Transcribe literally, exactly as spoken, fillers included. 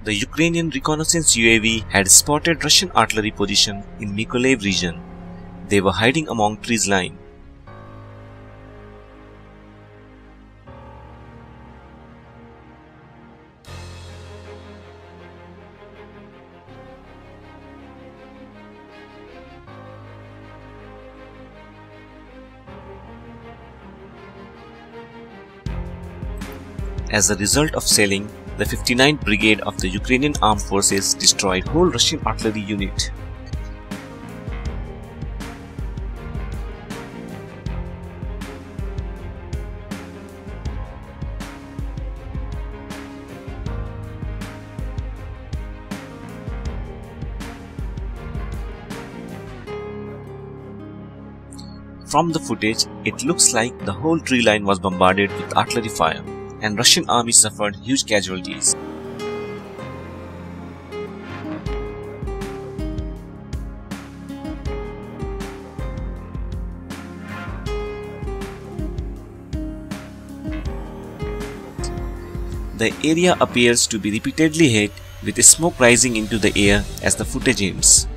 the Ukrainian reconnaissance U A V had spotted Russian artillery position in Mykolaiv region. They were hiding among trees line. As a result of sailing, the fifty-ninth Brigade of the Ukrainian Armed Forces destroyed whole Russian artillery unit. From the footage, it looks like the whole tree line was bombarded with artillery fire, and Russian army suffered huge casualties. The area appears to be repeatedly hit with smoke rising into the air as the footage ends.